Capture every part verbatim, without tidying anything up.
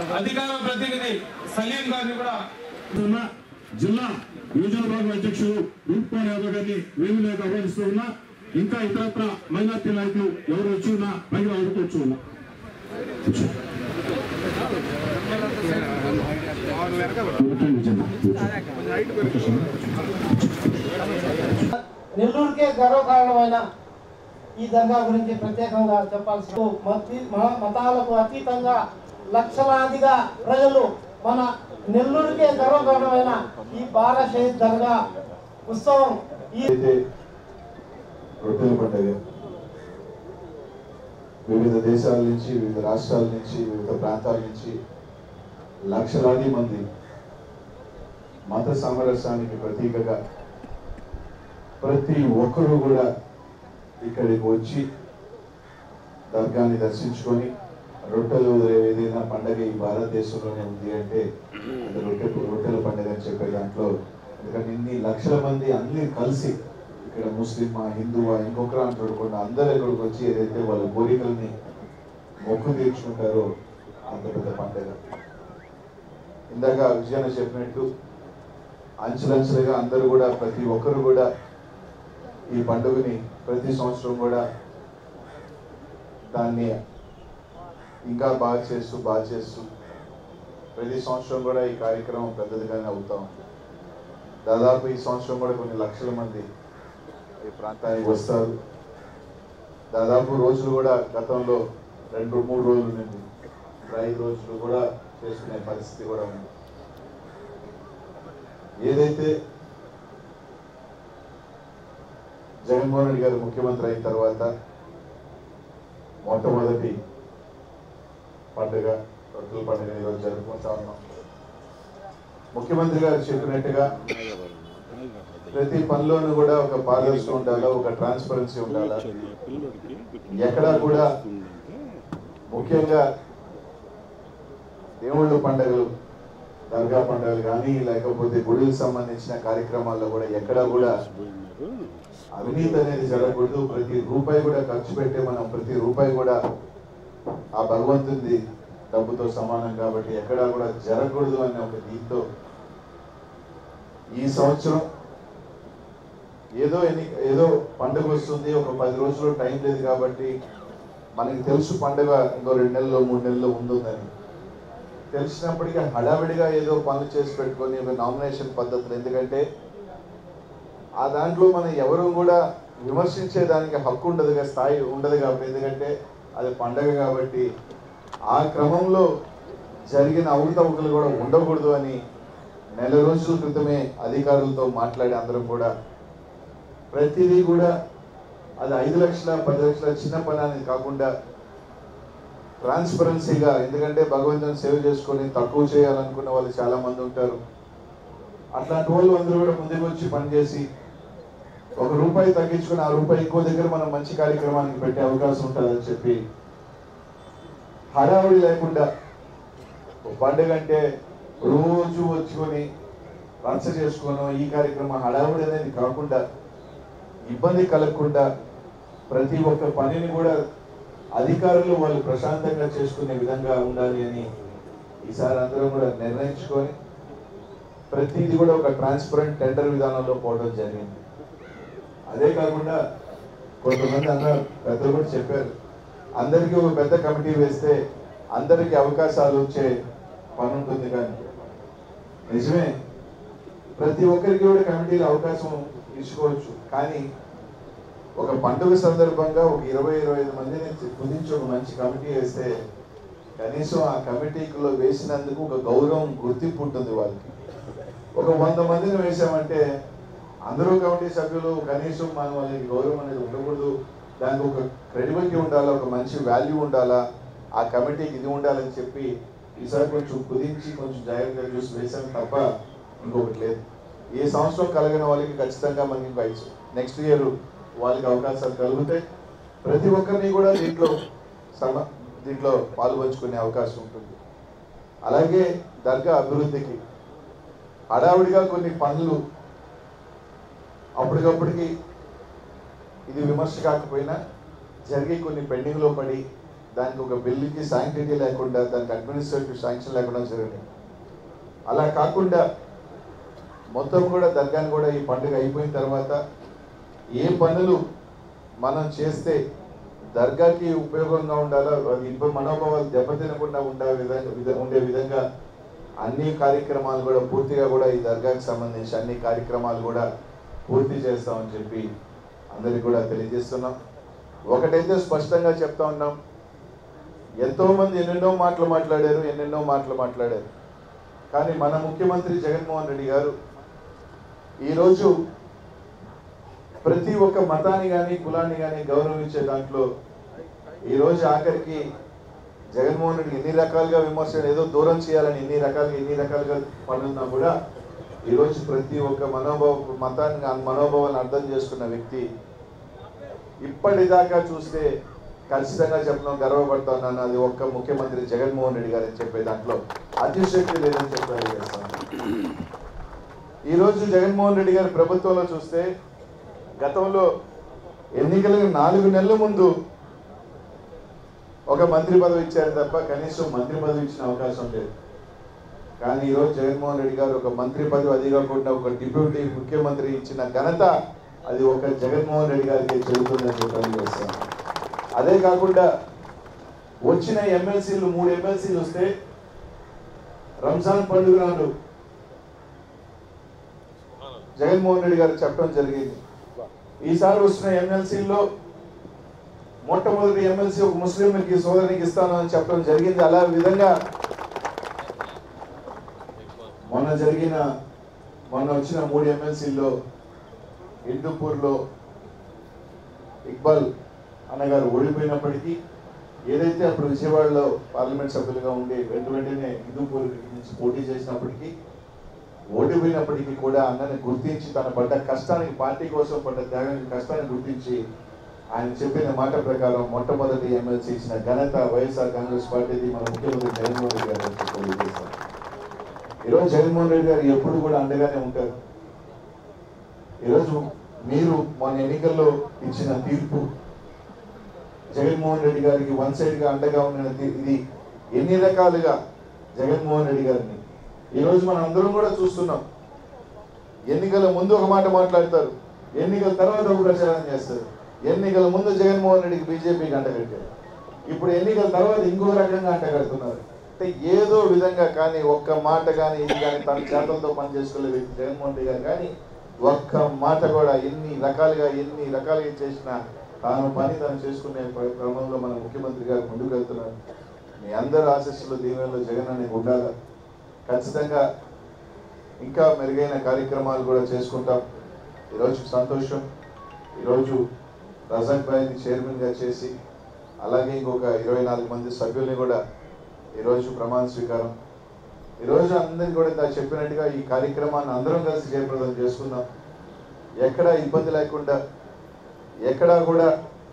అధికార ప్రతినిధి సలీం గారిని కూడా జిల్లా నియోజకవర్గ అధ్యక్షుడు రూప్పాల్ యాదవ్ గారిని వేదికలోకి ఆహ్వానిస్తూ ఉన్నా. ఇంకా ఇతరత్ర మైనార్టీ నాయకులు ఎవరు వచ్చి ఉన్నా పైన ఆడుకోవచ్చు ఉన్నా. నెల్లూరుకే గర్వకారణమైన ఈ దర్గా గురించి ప్రత్యేకంగా చెప్పాల్సి మతాలకు అతీతంగా లక్షలాదిగా ప్రజలు మన నెల్లూరుకే గర్వకారణమైన ఈ బారా షహీద్ దర్గా ఉత్సవం ఈ రొట్టెల పండుగ వివిధ దేశాల నుంచి, వివిధ రాష్ట్రాల నుంచి, వివిధ ప్రాంతాల నుంచి లక్షలాది మంది మత సామరస్యానికి ప్రతీకగా ప్రతి ఒక్కరూ కూడా ఇక్కడికి వచ్చి దర్గాని దర్శించుకొని రొట్టెలు ఏదైనా పండుగ ఈ భారతదేశంలోనే ఉంది అంటే అది రొట్టె రొట్టెల పండుగ అని చెప్పే దాంట్లో ఎందుకంటే ఇన్ని లక్షల మంది అన్ని కలిసి ఇక్కడ ముస్లిమా, హిందువా, ఇంకొకరా అని చూడకుండా అందరూ ఇక్కడికి వచ్చి ఏదైతే వాళ్ళ కోరికల్ని మొక్కు తీర్చుకుంటారో అంత పెద్ద పండుగ. ఇందాక విజయాన్ని చెప్పినట్టు అంచెలంచెలుగా అందరూ కూడా ప్రతి ఒక్కరు కూడా ఈ పండుగని ప్రతి సంవత్సరం కూడా దాన్ని ఇంకా బాగా చేస్తూ బాగా చేస్తూ ప్రతి సంవత్సరం కూడా ఈ కార్యక్రమం పెద్దదిగానే అవుతా ఉంది. దాదాపు ఈ సంవత్సరం కూడా కొన్ని లక్షల మంది ఈ ప్రాంతానికి వస్తారు. దాదాపు రోజులు కూడా గతంలో రెండు మూడు రోజులు నుండి ఐదు రోజులు కూడా చేసుకునే పరిస్థితి కూడా ఉంది. ఏదైతే జగన్మోహన్ రెడ్డి గారు ముఖ్యమంత్రి అయిన తర్వాత మొట్టమొదటి పండుగ రొట్టెల పండుగ ఈరోజు జరుపుకుంటా ఉన్నాం. ముఖ్యమంత్రి గారు చెప్పినట్టుగా ప్రతి పనిలోనూ కూడా ఒక పారదర్శకత ఉండాలా, ఒక ట్రాన్స్పరెన్సీ ఉండాలా. ఎక్కడా కూడా ముఖ్యంగా దేవుళ్ళు పండుగలు, దర్గా పండుగలు కానీ లేకపోతే గుడికి సంబంధించిన కార్యక్రమాల్లో కూడా ఎక్కడా కూడా అవినీతి అనేది జరగకూడదు. ప్రతి రూపాయి కూడా ఖర్చు పెట్టే మనం ప్రతి రూపాయి కూడా ఆ భగవంతుడి డబ్బుతో సమానం కాబట్టి ఎక్కడా కూడా జరగకూడదు అనే ఒక దీంతో ఈ సంవత్సరం ఏదో ఎన్ని ఏదో పండుగ వస్తుంది, ఒక పది రోజులు టైం లేదు కాబట్టి మనకి తెలుసు పండుగ ఇంకో రెండు నెలలు మూడు నెలలు ఉంటుందని తెలిసినప్పటికీ హడావిడిగా ఏదో పనులు చేసి పెట్టుకొని నామినేషన్ పద్ధతులు, ఎందుకంటే ఆ దాంట్లో మనం ఎవరు కూడా విమర్శించేదానికి హక్కు ఉండదు, స్థాయి ఉండదు కాబట్టి, ఎందుకంటే అది పండగ కాబట్టి ఆ క్రమంలో జరిగిన అవకతవకలు కూడా ఉండకూడదు అని నెల రోజుల క్రితమే అధికారులతో మాట్లాడి అందరం కూడా ప్రతిదీ కూడా అది ఐదు లక్షల పది లక్షల చిన్న పని అనేది కాకుండా ట్రాన్స్పరెన్సీగా, ఎందుకంటే భగవంతుని సేవ చేసుకొని తక్కువ చేయాలనుకున్న వాళ్ళు చాలా మంది ఉంటారు. అట్లాంటి వాళ్ళు అందరూ కూడా ముందుకు వచ్చి పనిచేసి ఒక రూపాయి తగ్గించుకుని ఆ రూపాయి ఇంకో దగ్గర మనం మంచి కార్యక్రమానికి పెట్టే అవకాశం ఉంటుందని చెప్పి హడావుడి లేకుండా పండుగ అంటే రోజు వచ్చుకొని రచ్చ చేసుకోను ఈ కార్యక్రమం హడావుడి అనేది కాకుండా ఇబ్బంది కలగకుండా ప్రతి ఒక్క పనిని కూడా అధికారులు వాళ్ళు ప్రశాంతంగా చేసుకునే విధంగా ఉండాలి అని ఈసారి అందరం కూడా నిర్ణయించుకొని ప్రతిదీ కూడా ఒక ట్రాన్స్పరెంట్ టెండర్ విధానంలో పోవడం జరిగింది. అదే కాకుండా కొంతమంది అన్నారు, పెద్దలు కూడా చెప్పారు, అందరికీ ఒక పెద్ద కమిటీ వేస్తే అందరికీ అవకాశాలు వచ్చే పని ఉంటుంది. కానీ నిజమే, ప్రతి ఒక్కరికి కూడా కమిటీలో అవకాశం ఇచ్చుకోవచ్చు. కానీ ఒక పండుగ సందర్భంగా ఒక ఇరవై ఇరవై ఐదు మందిని కుదించి ఒక మంచి కమిటీ వేస్తే కనీసం ఆ కమిటీలో వేసినందుకు ఒక గౌరవం, గుర్తింపు ఉంటుంది వాళ్ళకి. ఒక వంద మందిని వేసామంటే అందరూ కమిటీ సభ్యులు కనీసం మనం వాళ్ళకి గౌరవం అనేది ఉండకూడదు, దానికి ఒక క్రెడిబిలిటీ ఉండాలా, ఒక మంచి వాల్యూ ఉండాలా, ఆ కమిటీకి ఇది ఉండాలని చెప్పి ఈసారి కొంచెం కుదించి కొంచెం జాగ్రత్తగా చూసి వేసాం తప్ప ఇంకొకటి లేదు. ఏ సంవత్సరం కలిగిన వాళ్ళకి ఖచ్చితంగా మనకి నెక్స్ట్ ఇయర్ వాళ్ళకి అవకాశాలు కలుగుతాయి. ప్రతి ఒక్కరిని కూడా దీంట్లో సమ దీంట్లో పాల్పంచుకునే అవకాశం ఉంటుంది. అలాగే దర్గా అభివృద్ధికి హడావుడిగా కొన్ని పనులు అప్పటికప్పటికి ఇది విమర్శ కాకపోయినా జరిగి కొన్ని పెండింగ్లో పడి దానికి ఒక బిల్లుకి శాంక్టిటీ లేకుండా, దానికి అడ్మినిస్ట్రేటివ్ శాంక్షన్ లేకుండా జరిగినాయి. అలా కాకుండా మొత్తం కూడా దర్గాని కూడా ఈ పండుగ అయిపోయిన తర్వాత ఏ పనులు మనం చేస్తే దర్గాకి ఉపయోగంగా ఉండాలో, ఇంప మనోభావాలు దెబ్బతినకుండా ఉండే విధంగా ఉండే విధంగా అన్ని కార్యక్రమాలు కూడా పూర్తిగా కూడా ఈ దర్గాకి సంబంధించి అన్ని కార్యక్రమాలు కూడా పూర్తి చేస్తామని చెప్పి అందరికి కూడా తెలియజేస్తున్నాం. ఒకటైతే స్పష్టంగా చెప్తా ఉన్నాం, ఎంతో మంది ఎన్నెన్నో మాటలు మాట్లాడారు ఎన్నెన్నో మాటలు మాట్లాడారు కానీ మన ముఖ్యమంత్రి జగన్మోహన్ రెడ్డి గారు ఈరోజు ప్రతి ఒక్క మతాన్ని కానీ కులాన్ని కానీ గౌరవించే దాంట్లో ఈరోజు ఆఖరికి జగన్మోహన్ రెడ్డి ఎన్ని రకాలుగా విమర్శలు ఏదో దూరం చేయాలని ఎన్ని రకాలుగా ఎన్ని రకాలుగా పనున్నా కూడా ఈరోజు ప్రతి ఒక్క మనోభావ మతాన్ని మనోభావాన్ని అర్థం చేసుకున్న వ్యక్తి. ఇప్పటిదాకా చూస్తే ఖచ్చితంగా చెప్పడం గర్వపడతా ఉన్నాను, అది ఒక్క ముఖ్యమంత్రి జగన్మోహన్ రెడ్డి గారు అని చెప్పే దాంట్లో అతిశక్తి లేదని చెప్పి ఈరోజు జగన్మోహన్ రెడ్డి గారి ప్రభుత్వంలో చూస్తే గతంలో ఎన్నికలకు నాలుగు నెలల ముందు ఒక మంత్రి పదవి ఇచ్చారు తప్ప కనీసం మంత్రి పదవి ఇచ్చిన అవకాశం లేదు. కానీ ఈరోజు జగన్మోహన్ రెడ్డి గారు ఒక మంత్రి పదవి, అది కాకుండా ఒక డిప్యూటీ ముఖ్యమంత్రి ఇచ్చిన ఘనత అది ఒక జగన్మోహన్ రెడ్డి గారికి చెబుతుందని చెప్పి చేస్తాను. అదే కాకుండా వచ్చిన ఎమ్మెల్సీలు మూడు ఎమ్మెల్సీలు వస్తే రంజాన్ పండుగ నాడు జగన్మోహన్ రెడ్డి గారు చెప్పడం జరిగింది, ఈసారి వచ్చిన ఎమ్మెల్సీల్లో మొట్టమొదటి ఎమ్మెల్సీ ఒక ముస్లింకి సోదరునికి ఇస్తాను అని చెప్పడం జరిగింది. అలా విధంగా మొన్న జరిగిన మొన్న వచ్చిన మూడు ఎమ్మెల్సీల్లో హిందూపూర్లో ఇక్బాల్ అన్నగారు ఓడిపోయినప్పటికీ, ఏదైతే అప్పుడు విజయవాడలో పార్లమెంట్ సభ్యులుగా ఉండి వెంట వెంటనే హిందూపూర్ నుంచి పోటీ చేసినప్పటికీ ఓడిపోయినప్పటికీ కూడా అన్నని గుర్తించి తన పడ్డ కష్టానికి, పార్టీ కోసం పడ్డ త్యాగానికి కష్టాన్ని గుర్తించి ఆయన చెప్పిన మాట ప్రకారం మొట్టమొదటి ఎమ్మెల్సీ ఇచ్చిన ఘనత వైఎస్ఆర్ కాంగ్రెస్ పార్టీది మన ముఖ్యమంత్రి జగన్మోహన్ రెడ్డి గారు. ఈరోజు జగన్మోహన్ రెడ్డి గారు ఎప్పుడు కూడా అండగానే ఉంటారు. ఈరోజు మీరు మన ఎన్నికల్లో ఇచ్చిన తీర్పు జగన్మోహన్ రెడ్డి గారికి వన్ సైడ్ గా అండగా ఉన్న ఇది ఎన్ని రకాలుగా జగన్మోహన్ రెడ్డి గారిని ఈరోజు మనం అందరం కూడా చూస్తున్నాం. ఎన్నికల ముందు ఒక మాట మాట్లాడతారు, ఎన్నికల తర్వాత ఒక ప్రచారం చేస్తారు. ఎన్నికల ముందు జగన్మోహన్ రెడ్డికి బీజేపీకి అంటగట్టారు, ఇప్పుడు ఎన్నికల తర్వాత ఇంకో రకంగా అంటగడుతున్నారు. అంటే ఏదో విధంగా కానీ ఒక్క మాట కానీ ఇది కానీ తన చేతలతో పని చేసుకోలేదు జగన్మోహన్ రెడ్డి గారు. కానీ ఒక్క మాట కూడా ఎన్ని రకాలుగా ఎన్ని రకాలుగా చేసినా తాను పని తాను చేసుకునే క్రమంలో మన ముఖ్యమంత్రి గారు ముందుకు వెళ్తున్నారు. మీ అందరి ఆశీస్సులు దీవెనలో జగన్ అనేది ఉండాలి. ఖచ్చితంగా ఇంకా మెరుగైన కార్యక్రమాలు కూడా చేసుకుంటాం. ఈరోజు సంతోషం, ఈరోజు రజాక్ భాయ్ని చైర్మన్గా చేసి అలాగే ఇంకొక ఇరవై నాలుగు మంది సభ్యుల్ని కూడా ఈరోజు ప్రమాణ స్వీకారం. ఈరోజు అందరికీ కూడా ఇంత చెప్పినట్టుగా ఈ కార్యక్రమాన్ని అందరం కలిసి జయప్రదం చేసుకుందాం. ఎక్కడా ఇబ్బంది లేకుండా, ఎక్కడా కూడా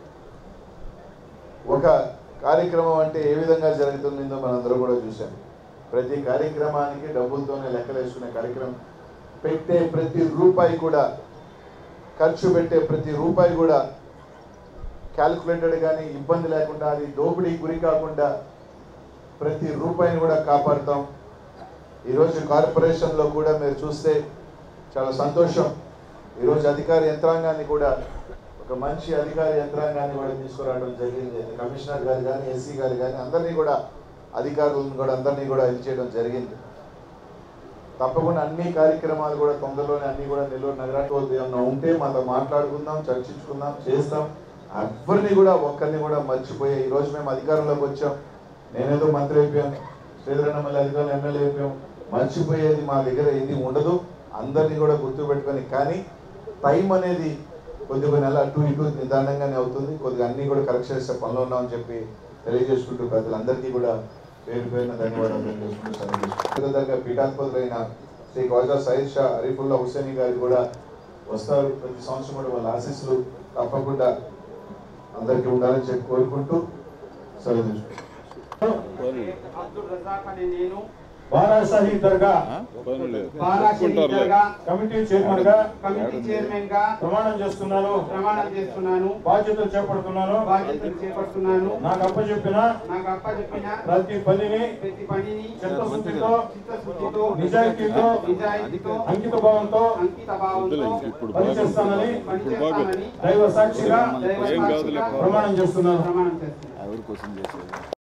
ఒక కార్యక్రమం అంటే ఏ విధంగా జరుగుతుందో మనందరం కూడా చూసాం. ప్రతి కార్యక్రమానికి డబ్బులతోనే లెక్కలు వేసుకునే కార్యక్రమం, పెట్టే ప్రతి రూపాయి కూడా, ఖర్చు పెట్టే ప్రతి రూపాయి కూడా క్యాలిక్యులేటెడ్ కానీ ఇబ్బంది లేకుండా, అది దోపిడీ గురి కాకుండా ప్రతి రూపాయిని కూడా కాపాడుతాం. ఈరోజు కార్పొరేషన్లో కూడా మీరు చూస్తే చాలా సంతోషం. ఈరోజు అధికార యంత్రాంగాన్ని కూడా ఒక మంచి అధికార యంత్రాంగాన్ని కూడా తీసుకురావడం జరిగింది. కమిషనర్ గారు కానీ ఎస్సీ గారు కానీ అందరినీ కూడా అధికారులను కూడా అందరినీ కూడా ఇది చేయడం జరిగింది. తప్పకుండా అన్ని కార్యక్రమాలు కూడా తొందరలోనే అన్ని కూడా నెల్లూరు నగరానికి ఏమన్నా ఉంటే మాతో మాట్లాడుకుందాం, చర్చించుకుందాం, చేస్తాం. ఎవరిని కూడా ఒక్కరిని కూడా మర్చిపోయే ఈరోజు మేము అధికారంలోకి వచ్చాం, నేనేదో మంత్రి అయిపోయాం, శ్రీధరన్న మళ్ళీ అధికారులు ఎమ్మెల్యే అయిపోయాం, మర్చిపోయేది మా దగ్గర ఏది ఉండదు. అందరినీ కూడా గుర్తుపెట్టుకొని, కానీ టైం అనేది కొద్ది కొన్ని నెల అటు ఇటు నిదానంగానే అవుతుంది. కొద్దిగా అన్ని కూడా కరెక్ట్ చేసే పనిలో ఉన్నామని చెప్పి తెలియజేసుకుంటూ ప్రజలందరికీ కూడా పేరు పేరున ధన్యవాదాలు తెలియజేసుకుంటూ పీఠాధిపతులైన శ్రీ ఖవాజా సయీద్ షా అరీఫుల్లా హుస్సేని గారు కూడా వస్తారు. ప్రతి సంవత్సరం కూడా వాళ్ళ ఆశీస్సులు తప్పకుండా అందరికీ ఉండాలని చెప్పి కోరుకుంటూ సెలవు తీసుకుంటాం. అబ్దుల్ రజాక్ అనే నేను బారాషాహి దర్గా బారాషాహి దర్గా కమిటీ చైర్మన్ గా కమిటీ చైర్మన్ గా ప్రమాణం చేస్తున్నాను ప్రమాణం చేస్తున్నాను బాధ్యతలు చేపడుతున్నాను బాధ్యతలు చేపడుతున్నాను నాకు అప్పచెప్పిన నాకు అప్పచెప్పిన ప్రతి పనిని ప్రతి పనిని చిత్తశుద్ధితో చిత్తశుద్ధితో నిజాయితీతో నిజాయితీతో అంకిత భావంతో అంకిత భావంతో పనిచేస్తానని పనిచేస్తానని దైవ సాక్షిగా దైవ సాక్షిగా ప్రమాణం చేస్తున్నాను. ప్రమాణం చేస్తున్నాను.